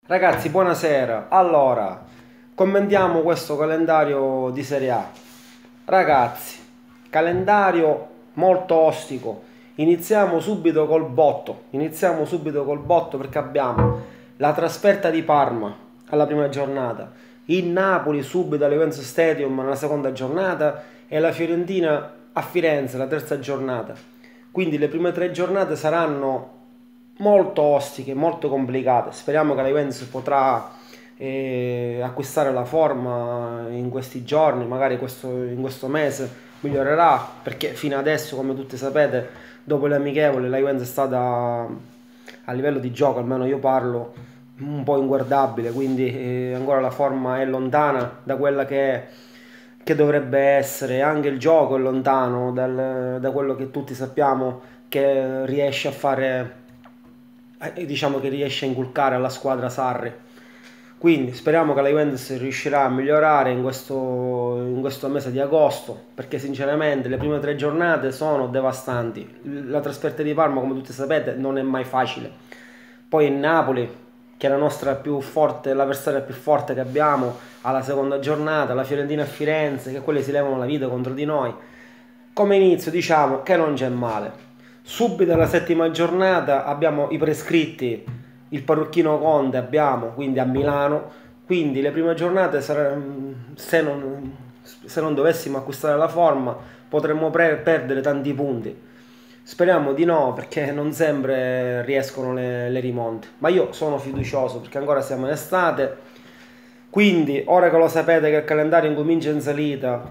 Ragazzi, buonasera. Allora, commentiamo questo calendario di Serie A. Ragazzi, calendario molto ostico. Iniziamo subito col botto. Iniziamo subito col botto perché abbiamo la trasferta di Parma alla prima giornata, il Napoli subito all'Juventus Stadium alla seconda giornata e la Fiorentina a Firenze la terza giornata. Quindi le prime tre giornate saranno molto ostiche, molto complicate. Speriamo che la Juventus potrà acquistare la forma in questi giorni, magari in questo mese migliorerà, perché fino adesso, come tutti sapete, dopo le amichevoli la Juventus è stata a livello di gioco, almeno io parlo, un po' inguardabile, quindi ancora la forma è lontana da quella che dovrebbe essere, anche il gioco è lontano da quello che tutti sappiamo che riesce a fare, diciamo che riesce a inculcare alla squadra Sarri. Quindi speriamo che la Juventus riuscirà a migliorare in questo mese di agosto, perché sinceramente le prime tre giornate sono devastanti. La trasferta di Parma, come tutti sapete, non è mai facile. Poi il Napoli, che è la nostra più forte, l'avversaria più forte che abbiamo alla seconda giornata, la Fiorentina a Firenze, che quelli si levano la vita contro di noi. Come inizio diciamo che non c'è male. Subito alla settima giornata abbiamo i prescritti, il parrucchino Conte abbiamo, quindi a Milano, quindi le prime giornate se non dovessimo acquistare la forma potremmo perdere tanti punti. Speriamo di no, perché non sempre riescono le rimonte, ma io sono fiducioso perché ancora siamo in estate. Quindi, ora che lo sapete che il calendario incomincia in salita,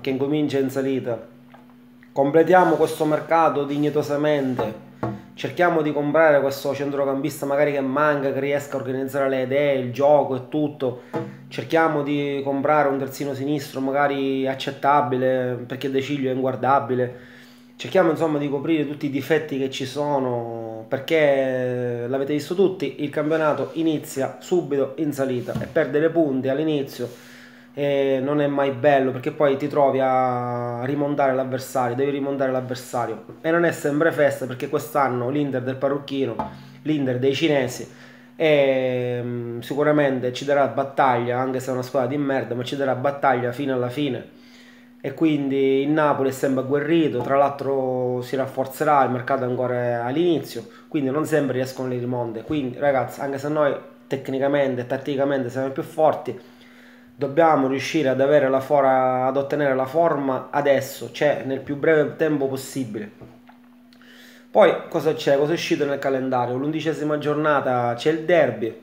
completiamo questo mercato dignitosamente. Cerchiamo di comprare questo centrocampista magari che manca, che riesca a organizzare le idee, il gioco e tutto. Cerchiamo di comprare un terzino sinistro magari accettabile, perché De Ciglio è inguardabile. Cerchiamo insomma di coprire tutti i difetti che ci sono, perché l'avete visto tutti, il campionato inizia subito in salita e perdere punti all'inizio non è mai bello, perché poi ti trovi a rimontare l'avversario, devi rimontare l'avversario e non è sempre festa, perché quest'anno l'Inter del parrucchino, l'Inter dei cinesi sicuramente ci darà battaglia, anche se è una squadra di merda, ma ci darà battaglia fino alla fine. E quindi il Napoli è sempre agguerrito, tra l'altro si rafforzerà, il mercato è ancora all'inizio, quindi non sempre riescono le rimonte. Quindi ragazzi, anche se noi tecnicamente e tatticamente siamo più forti, dobbiamo riuscire ad ottenere la forma adesso, cioè nel più breve tempo possibile. Poi cosa c'è? Cosa è uscito nel calendario? L'11ª giornata c'è il derby,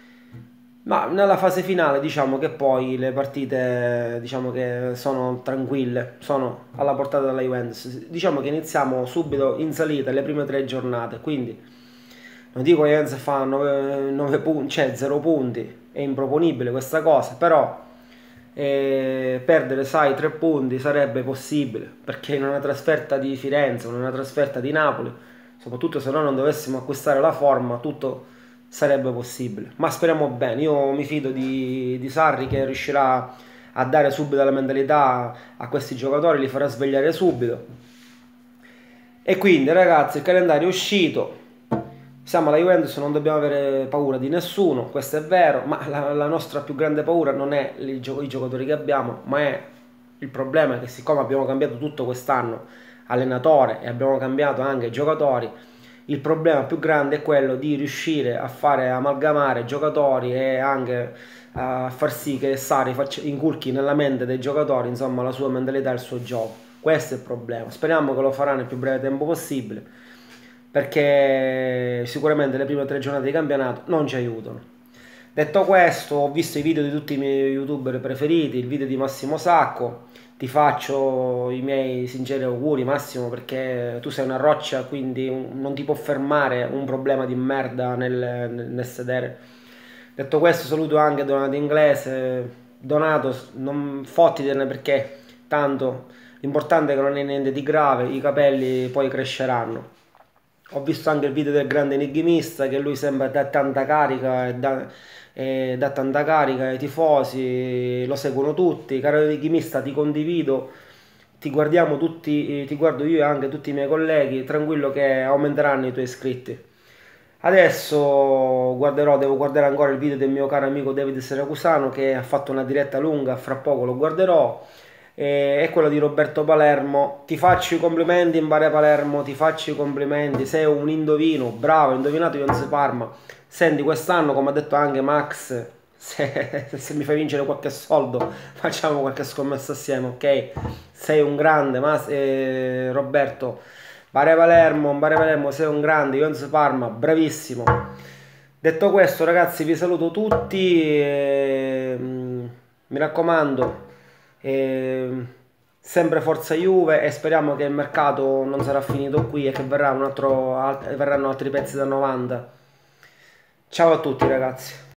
ma nella fase finale diciamo che poi le partite diciamo che sono tranquille, sono alla portata della Juventus. Diciamo che iniziamo subito in salita le prime tre giornate, quindi non dico che la Juventus fa 9 punti, cioè 0 punti, è improponibile questa cosa, però perdere, sai, 3 punti sarebbe possibile, perché in una trasferta di Firenze, in una trasferta di Napoli, soprattutto se noi non dovessimo acquistare la forma, tutto sarebbe possibile. Ma speriamo bene, io mi fido di Sarri, che riuscirà a dare subito la mentalità a questi giocatori, li farà svegliare subito. E quindi ragazzi, il calendario è uscito, siamo alla Juventus, non dobbiamo avere paura di nessuno, questo è vero, ma la nostra più grande paura non è i giocatori che abbiamo, ma è il problema che, siccome abbiamo cambiato tutto quest'anno, allenatore, e abbiamo cambiato anche giocatori, il problema più grande è quello di riuscire a fare amalgamare giocatori e anche a far sì che Sarri inculchi nella mente dei giocatori, insomma, la sua mentalità e il suo gioco. Questo è il problema. Speriamo che lo farà nel più breve tempo possibile, perché sicuramente le prime tre giornate di campionato non ci aiutano. Detto questo, ho visto i video di tutti i miei youtuber preferiti, il video di Massimo Sacco. Ti faccio i miei sinceri auguri, Massimo, perché tu sei una roccia, quindi non ti può fermare un problema di merda nel sedere. Detto questo, saluto anche Donato Inglese. Donato, non fottitene, perché tanto l'importante è che non è niente di grave, i capelli poi cresceranno. Ho visto anche il video del grande enigmista, che lui sembra dà tanta carica e dà tanta carica ai tifosi, lo seguono tutti. Caro enigmista, ti condivido, ti guardiamo tutti, ti guardo io e anche tutti i miei colleghi, tranquillo che aumenteranno i tuoi iscritti. Adesso devo guardare ancora il video del mio caro amico David Seracusano che ha fatto una diretta lunga, fra poco lo guarderò. E quello di Roberto Palermo. Ti faccio i complimenti in Bari Palermo, ti faccio i complimenti, sei un indovino, bravo, hai indovinato Ionze Parma. Senti, quest'anno, come ha detto anche Max, se mi fai vincere qualche soldo, facciamo qualche scommessa assieme, ok? Sei un grande, ma Roberto. Bari Palermo, sei un grande, Ionze Parma, bravissimo. Detto questo, ragazzi, vi saluto tutti. Mi raccomando, sempre Forza Juve e speriamo che il mercato non sarà finito qui e che verranno altri pezzi da 90. Ciao a tutti, ragazzi.